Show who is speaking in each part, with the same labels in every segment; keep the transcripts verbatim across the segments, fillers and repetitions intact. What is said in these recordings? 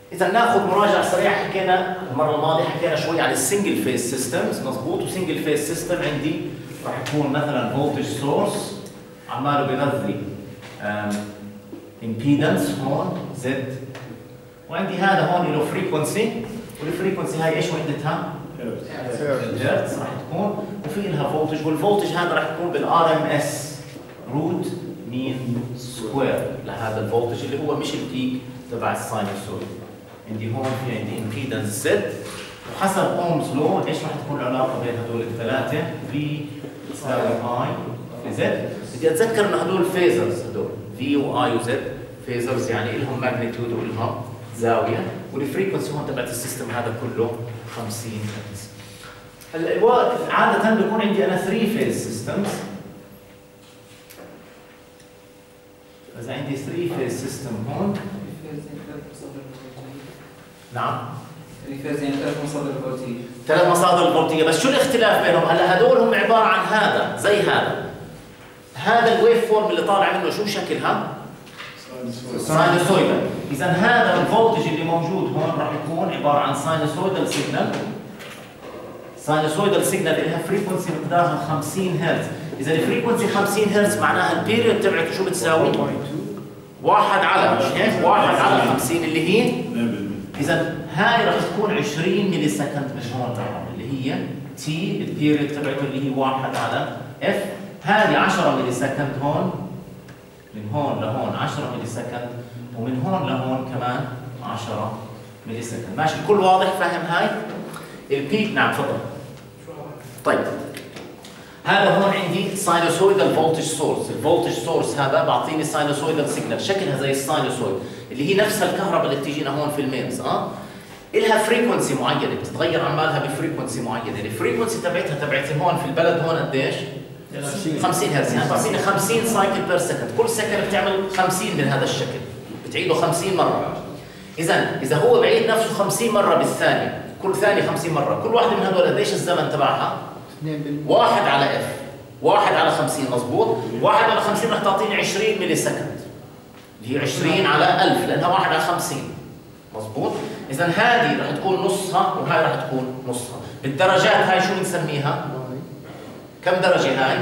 Speaker 1: اذا ناخذ مراجعه سريعه. حكينا المره الماضيه حكينا شوي عن السنجل فيز سيستمز، مضبوط. وسنجل فيز سيستم عندي راح يكون مثلا فولتج سورس عماله بغذي امبيدنس هون زد، وعندي هذا هون له فريكونسي، والفريكونسي هاي ايش وحدتها؟ الهرتز راح تكون، وفي لها فولتج، والفولتج هذا راح يكون بالار ام اس روت مين سكوير لهذا الفولتج اللي هو مش البيك تبع الساينوسويد. عندي هون في عندي امبيدنس زد، وحسب اومز لو ايش راح تكون العلاقه بين هذول الثلاثه؟ في تساوي اي في زد. بدي اتذكر انه هذول فيزرز، هذول في واي وزد فيزرز، يعني لهم ماجنتيود ولهم زاويه، والفريكونسي هون تبعت السيستم هذا كله خمسين هرتز. هلا الوقت عاده بيكون عندي انا ثري فيز سيستمز. اذا عندي ثري فيز سيستم هون، نعم
Speaker 2: الفازين ثلاث مصادر فولتيه،
Speaker 1: ثلاث مصادر فولتيه، بس شو الاختلاف بينهم؟ هلا هدول هم عباره عن هذا زي هذا، هذا الويف فورم اللي طالع منه شو شكلها؟ ساينوسويدال. اذا هذا الفولتج اللي موجود هون راح يكون عباره عن ساينوسويدال سيجنال. ساينوسويدال سيجنال لها فريكونسي مقدارها خمسين هرتز. اذا الفريكونسي خمسين هرتز معناها البيريود تبعته شو بتساوي؟ واحد على، مش هيك؟ واحد على خمسين اللي هي اذا هاي راح تكون عشرين ملي سكند من هون لهون، اللي هي تي البيريود تبعته اللي هي واحد على اف. هذه عشرة ملي سكند هون، من هون لهون عشرة ملي سكند، ومن هون لهون كمان عشرة ملي سكند. ماشي الكل واضح؟ فاهم هاي؟ البيك نعم تفضل. طيب هذا هون عندي ساينوسويدال فولتج سورس، الفولتج سورس هذا بعطيني ساينوسويدال سيجنال شكلها زي الساينوسويد اللي هي نفسها الكهرباء اللي بتجينا هون في الميمز. اه إلها فريكونسي معينه بتتغير عمالها بفريكونسي معينه، الفريكونسي تبعتها تبعتي هون في البلد هون قديش؟ خمسين هرتز، يعني بعطيني خمسين سايكل بير سكند، كل سكند بتعمل خمسين من هذا الشكل، بتعيده خمسين مره. اذا اذا هو بعيد نفسه خمسين مره بالثانيه، كل ثانيه خمسين مره، كل واحده من هذول قديش الزمن تبعها؟ واحد على اف، واحد على خمسين، مضبوط؟ واحد على خمسين رح تعطيني عشرين ملي سكند، اللي هي عشرين على ألف لانها واحد على خمسين، مضبوط؟ اذا هذه رح تكون نصها وهي رح تكون نصها. بالدرجات هاي شو بنسميها؟ كم درجه هاي؟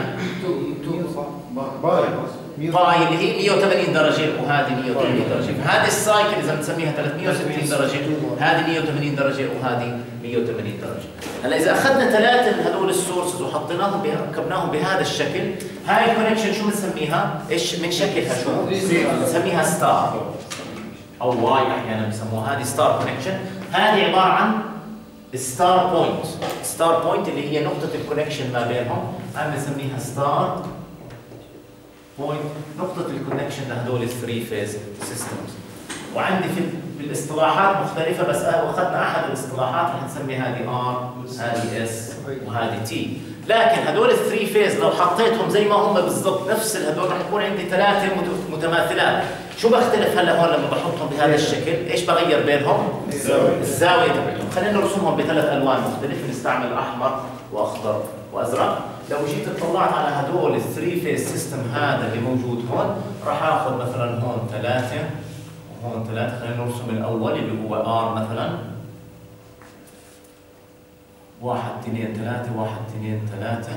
Speaker 1: باي اللي هي مية وثمانين درجه، وهذه مية وثمانين درجه، فهذه السايكل اذا بنسميها ثلاثمية وستين درجه، هذه مية وثمانين درجه وهذه مية وثمانين درجه. هلا اذا اخذنا ثلاثه من هذول السورسز وحطيناهم ركبناهم بهذا الشكل، هاي الكونكشن شو بنسميها؟ ايش من شكلها شو؟ بنسميها ستار او واي احيانا بسموها، هذه ستار كونكشن. هذه عباره عن ستار بوينت، ستار بوينت اللي هي نقطه الكونكشن ما بينهم، عم بنسميها ستار بوينت، نقطة الكونكشن لهدول الثري فيز سيستمز. وعندي في بالاصطلاحات مختلفة، بس أخذنا أحد الاصطلاحات رح نسمي هذه ار، هذه اس، وهذه تي. لكن هدول الثري فيز لو حطيتهم زي ما هم بالضبط نفس هدول رح يكون عندي ثلاثة متماثلات. شو بختلف هلا هون لما بحطهم بهذا الشكل؟ ايش بغير بينهم؟ الزاوية. الزاوية تبعهم. خلينا نرسمهم بثلاث ألوان مختلفة، نستعمل أحمر وأخضر وأزرق. لو جيت اطلعت على هدول الثري فيز سيستم هذا اللي موجود هون، راح اخذ مثلا هون ثلاثة وهون ثلاثة، خلينا نرسم الأول اللي هو ار مثلا، واحد اثنين ثلاثة، واحد اثنين ثلاثة،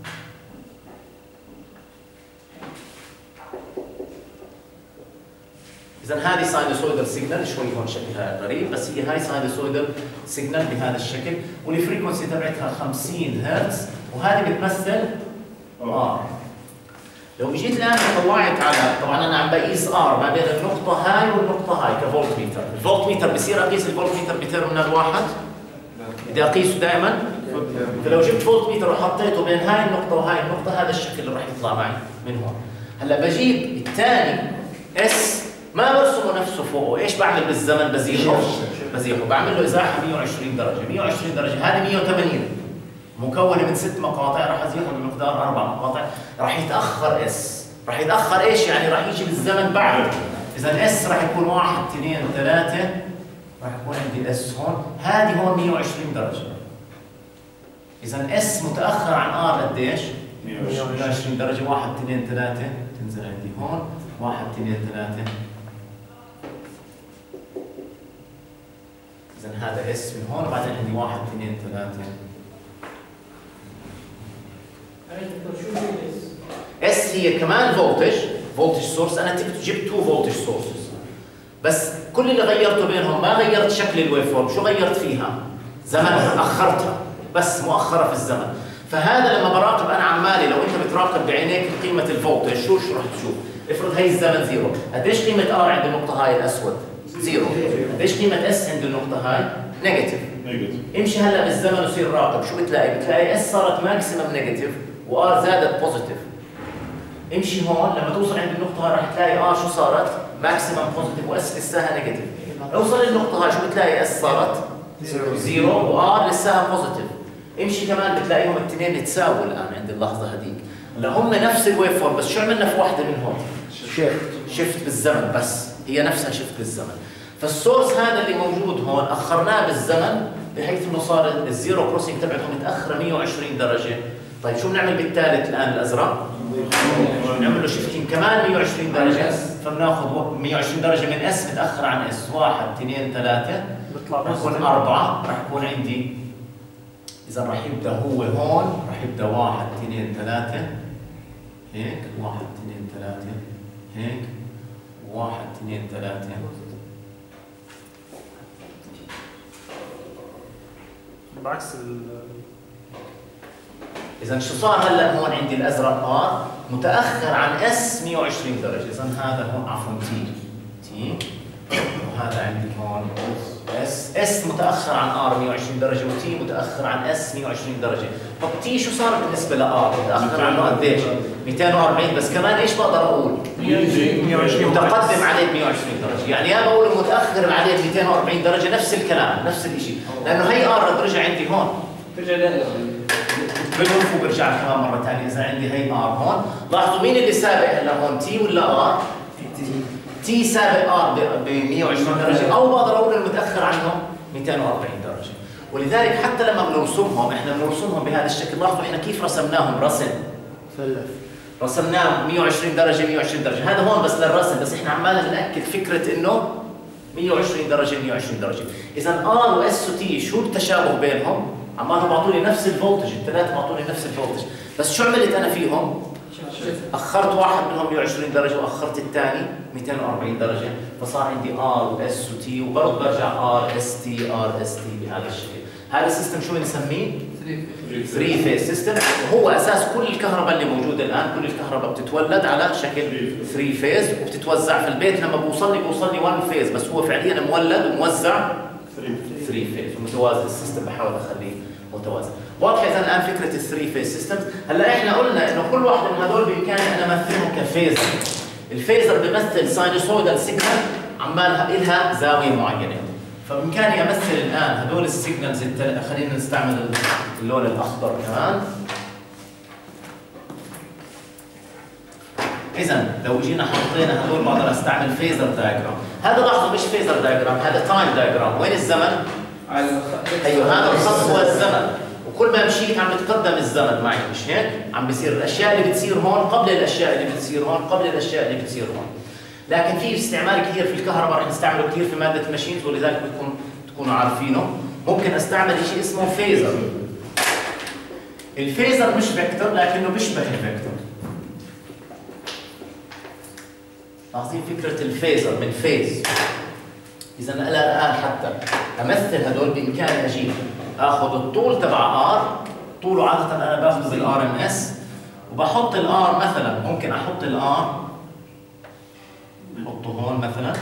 Speaker 1: إذا هذه ساينوسويدال سيجنال، شوي هون شكلها غريب بس هي هاي ساينوسويدال سيجنال بهذا الشكل، والفريكونسي تبعتها خمسين هرتز، وهذه بتمثل ار. لو جيت الان طلعت على، طبعا انا عم بقيس ار ما بين النقطة هاي والنقطة هاي كفولت ميتر، الفولت ميتر بصير اقيس الفولت ميتر بتيرمينال واحد؟ بدي اقيسه دائما؟ فلو جبت فولت ميتر وحطيته بين هاي النقطة وهاي النقطة، هذا الشكل اللي راح يطلع معي من هون. هلا بجيب الثاني اس ما برسمه نفسه فوقه، ايش بعمل بالزمن؟ بزيحه بزيحه بعمل له ازاحه مية وعشرين درجة، مية وعشرين درجة هذه مية وثمانين مكونة من ست مقاطع، راح ازيحه بمقدار اربع مقاطع، راح يتأخر اس، راح يتأخر ايش يعني؟ راح يجي بالزمن بعد. اذا اس راح يكون واحد اثنين ثلاثة، راح يكون عندي اس هون، هذه هون مية وعشرين درجة. اذا اس متأخر عن ار قديش؟ مية وعشرين درجة، واحد اثنين ثلاثة، تنزل عندي هون، واحد اثنين ثلاثة، اذا هذا اس من هون وبعدين عندي واحد اثنين ثلاثه. اس هي كمان فولتج فولتج سورس. انا جبت تو فولتج سورسز بس كل اللي غيرته بينهم ما غيرت شكل الويف فورم. شو غيرت فيها؟ زمنها، اخرتها بس، مؤخره في الزمن. فهذا لما براقب انا عمالي، لو انت بتراقب بعينيك قيمه الفولتج شو شو رح تشوف؟ افرض هي الزمن زيرو، قديش قيمه ار عند النقطه هاي الاسود؟ زيرو. قديش قيمه اس عند النقطه هاي؟ نيجاتيف. امشي هلا بالزمن وصير راقب، شو بتلاقي؟ بتلاقي اس صارت ماكسيمم نيجاتيف وار زادت بوزيتيف. امشي هون لما توصل عند النقطه هاي رح تلاقي ار شو صارت؟ ماكسيمم بوزيتيف واس لساها نيجاتيف. اوصل للنقطه هاي شو بتلاقي؟ اس صارت زيرو وار لساها بوزيتيف. امشي كمان بتلاقيهم الاثنين تساووا الان عند اللحظه هذيك. هلا هم نفس الويف فورم بس شو عملنا في واحده منهم؟ شيفت شيفت بالزمن، بس هي نفسها شيفت بالزمن. فالسورس هذا اللي موجود هون اخرناه بالزمن بحيث انه صار الزيرو كروسنج تبعته متاخره مئة وعشرين درجه. طيب شو بنعمل بالثالث الان الازرق؟ نعمل له شيفتين كمان مئة وعشرين درجه، فبناخذ مئة وعشرين درجه من اس متاخر عن اس. واحد اثنين ثلاثه بيطلع بكون اربعه، راح يكون عندي اذا راح يبدا هو هون راح يبدا واحد اثنين ثلاثه هيك، واحد اثنين ثلاثه هيك، واحد اثنين ثلاثه
Speaker 3: بعكس ال
Speaker 1: اذا شو صار هلا هون عندي الازرق ار متاخر عن اس مئة وعشرين درجه. اذا هذا هون عفوا تي تي وهذا عندي هون اس اس متاخر عن ار مئة وعشرين درجه وتي متاخر عن اس مئة وعشرين درجه. طب تي شو صار بالنسبه لار؟ متاخر عنه قديش؟ مئتين وأربعين بس كمان ايش بقدر اقول؟ متقدم عليه ب مئة وعشرين درجه. يعني يا بقول متاخر عليه ب مئتين وأربعين درجه نفس الكلام نفس الشيء، لانه هي ار بترجع عندي هون
Speaker 2: ترجع دائما
Speaker 1: بلف وبرجع كمان مره ثانيه. اذا عندي هي ار هون، لاحظوا مين اللي سابق هلا هون؟ تي ولا ار؟ تي سابق ار ب مئة وعشرين درجه، او بقدر اقول المتاخر عنه مئتين وأربعين درجه. ولذلك حتى لما بنرسمهم احنا بنرسمهم بهذا الشكل. لاحظوا احنا كيف رسمناهم رسم
Speaker 3: فلف،
Speaker 1: رسمناه مئة وعشرين درجه مئة وعشرين درجه. هذا هون بس للرسم، بس احنا عمالنا بناكد فكره انه مئة وعشرين درجه مئة وعشرين درجه. اذا ار واس وتي شو التشابه بينهم؟ عمالهم بعطوني نفس الفولتج، الثلاثه بعطوني نفس الفولتج، بس شو عملت انا فيهم؟ اخرت واحد منهم مئة وعشرين درجه واخرت الثاني مئتين وأربعين درجه، فصار عندي ار واس وتي وبرضه برجع ار اس تي ار اس تي بهذا الشكل. هذا السيستم شو بنسميه؟ ثري فيز سيستم. وهو اساس كل الكهرباء اللي موجوده الان، كل الكهرباء بتتولد على شكل ثري فيز وبتتوزع في البيت. لما بوصل لي بوصل لي واحد فيز بس هو فعليا مولد وموزع ثري فيز ومتوازن. السيستم بحاول اخليه متوازن. واضح اذا الان فكره الثري فيز سيستم. هلا احنا قلنا انه كل واحد من هذول بامكاني انا امثلهم كفيزر. الفيزر بيمثل ساينوسويدال سيجنال عمالها لها زاويه معينه، فبامكاني امثل الان هذول السيجنالز التل... خلينا نستعمل اللون الاخضر كمان. اذا لو جينا حطينا هذول بقدر استعمل فيزر دايجرام. هذا لاحظوا مش فيزر دايجرام، هذا تايم دايجرام. وين الزمن؟ ايوه هذا الخط هو الزمن، وكل ما مشيت عم بتقدم الزمن معي، مش هيك؟ عم بيصير الاشياء اللي بتصير هون قبل الاشياء اللي بتصير هون قبل الاشياء اللي بتصير هون. لكن في استعمال كثير في الكهرباء رح نستعمله كثير في ماده الماشينز، ولذلك بدكم تكونوا عارفينه. ممكن استعمل شيء اسمه فيزر. الفيزر مش فيكتور لكنه بيشبه الفيكتور. لاحظين فكره الفيزر من فيز. اذا انا الان حتى امثل هدول بامكاني اجيب اخذ الطول تبع ار، طوله عاده انا باخذه بالار ام اس، وبحط الار مثلا ممكن احط الار بحطه هون مثلا،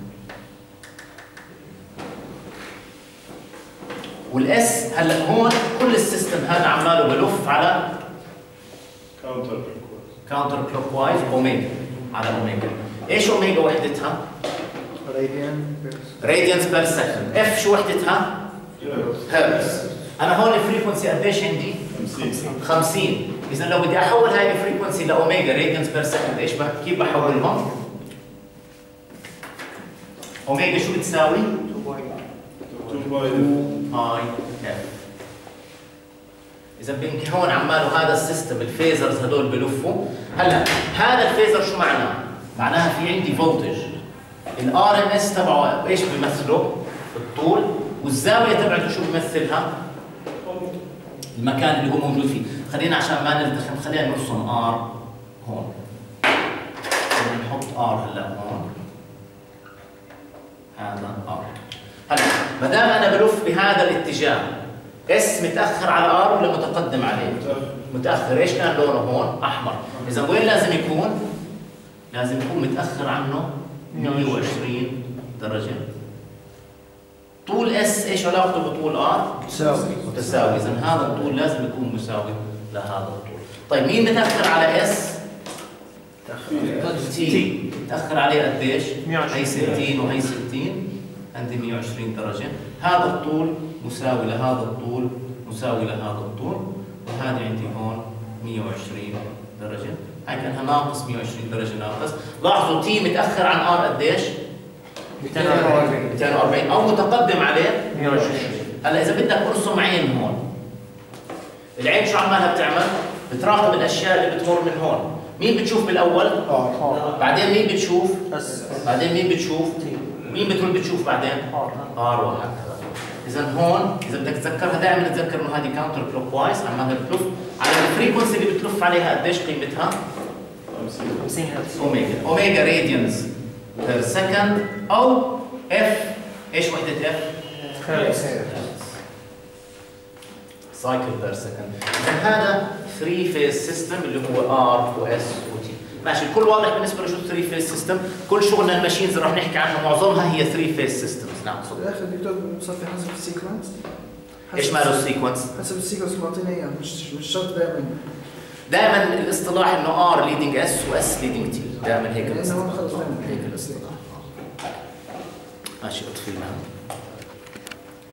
Speaker 1: والاس هلا هون كل السيستم هذا عماله بلف على
Speaker 4: كاونتر
Speaker 1: كاونتر كلوك وايز اوميجا على اوميجا. ايش اوميجا وحدتها؟
Speaker 3: راديان
Speaker 1: راديانز بير سكند. اف شو وحدتها؟ هرتز. انا هون الفريكونسي قديش عندي؟ خمسين. اذا لو بدي احول هاي الفريكونسي لاوميجا راديانز بير سكند ايش بح... كيف بحولهم؟ اوميجا شو بتساوي؟
Speaker 4: تو باي
Speaker 1: اف. اذا بيمكن هون عماله هذا السيستم الفيزرز هدول بلفوا. هلا هذا الفيزر شو معناه؟ معناها في عندي فولتج. الار ام اس تبعه ايش بيمثله؟ الطول والزاويه تبعته شو بيمثلها؟ المكان اللي هو موجود فيه. خلينا عشان ما نلتخم خلينا نرسم ار هون. نحط ار هلا هون. هذا ار. هلا ما دام انا بلف بهذا الاتجاه اس متاخر على ار ولا متقدم عليه؟ متاخر. ايش كان لونه هون؟ احمر. اذا وين لازم يكون؟ لازم يكون متاخر عنه مئة وعشرين درجه. طول اس ايش علاقته بطول ار؟
Speaker 3: متساوي.
Speaker 1: متساوي. اذا هذا الطول لازم يكون مساوي لهذا الطول. طيب مين متاخر على اس؟ تي. متاخر عليه قديش؟ هي ستين وهي ستين. عندي مئة وعشرين درجه. هذا الطول مساوي لهذا الطول مساوي لهذا الطول، وهذا عندي هون مئة وعشرين درجه. هاي كانها ناقص مئة وعشرين درجه ناقص. لاحظوا تي متاخر عن ار قديش؟
Speaker 3: مئتين وأربعين.
Speaker 1: مئتين وأربعين او متقدم عليه
Speaker 3: مئة وعشرين.
Speaker 1: هلا اذا بدك ارسم عين هون، العين شو عمالها بتعمل؟ بتراقب الاشياء اللي بتمر من هون. مين بتشوف بالاول؟
Speaker 3: ار.
Speaker 1: بعدين مين بتشوف؟
Speaker 3: اس.
Speaker 1: بعدين مين بتشوف؟ مين بتقول بتشوف بعدين؟
Speaker 3: ار.
Speaker 1: ار وهكذا. اذا هون اذا بدك تتذكرها دائما تتذكر انه هذه كاونتر كلوك وايز، عمالها بتلف على الفريكونسي اللي بتلف عليها قديش قيمتها؟
Speaker 3: خمسين هرتز.
Speaker 1: اوميجا. اوميجا راديانز بير سكند او اف. ايش وحده اف؟
Speaker 3: هرتز.
Speaker 1: سايكل بير سكند. اذا هذا ثري فيز سيستم اللي هو ار واس وتي. ماشي الكل واضح بالنسبه لشو ثري فيز سيستم؟ كل شغلنا الماشينز رح نحكي عنها معظمها هي ثري فيز سيستمز. نعم صدق.
Speaker 5: يا اخي الدكتور بصفي حسب السيكونس.
Speaker 1: ايش ماله السيكونس؟
Speaker 5: حسب السيكونس اللي معطينا اياه، مش مش شرط دائما.
Speaker 1: دائما الاصطلاح انه ار ليدنج اس واس ليدنج تي، دائما هيك
Speaker 5: لانه
Speaker 1: الاصطلاح.
Speaker 5: هون خلص دائما
Speaker 1: هيك الاصطلاح. ماشي اطفي لنا.